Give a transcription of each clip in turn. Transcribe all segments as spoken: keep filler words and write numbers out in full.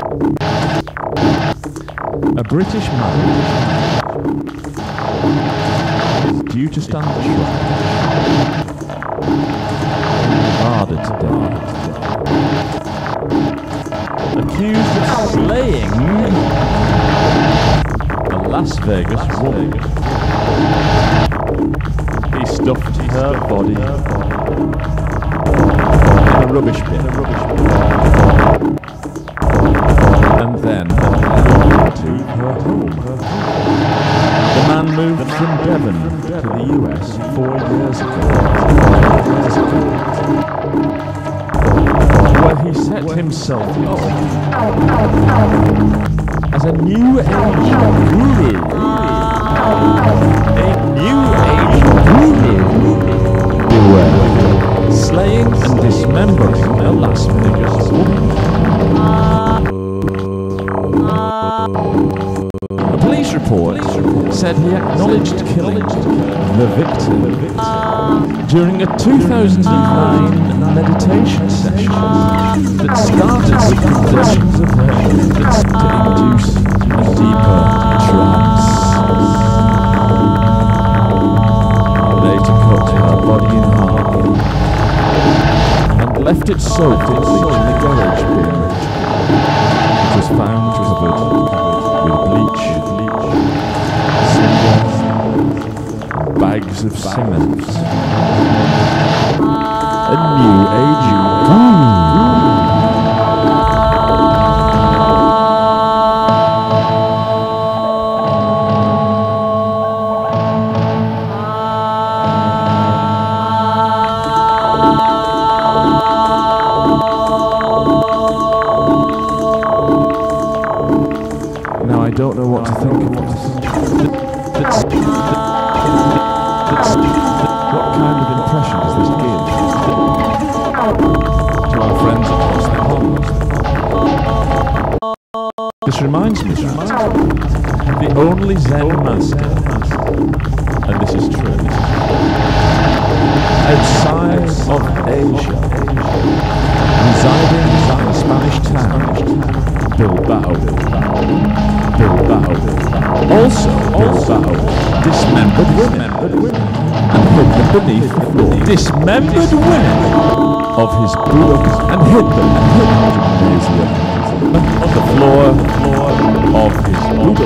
A British man is due to stand trial in Nevada today, accused of slaying a Las Vegas woman. He stuffed her body in a rubbish bin, and then to her home. The man moved from Devon to the U S four years ago, where he set himself up as a new age guru. A new age guru. Beware. Slaying and dismembering a Las Vegas woman. A police report said he acknowledged killing the victim during a two thousand nine meditation session that started with confessions of her efforts to induce a deeper trance. Later cut her body in half and left it soaked in bleach in the garage bin. It was found covered with bleach, cinder, and bags of cement. A new age guru. Now I don't know what to think of this. That's, that's, what kind of impression does this give to our friends across the pond? This reminds me that the only Zen master, and this is true, outside of Asia, residing in the Spanish town Bilbao, Bilbao, also Bilbao, dismembered women, and hid them beneath the floor. Dismembered women of his Buddha, and hid them, and hid them gymnasium, on the floor of his Buddha.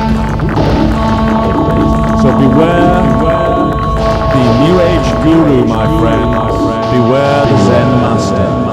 So beware the New Age guru, my friend. Beware the Zen master.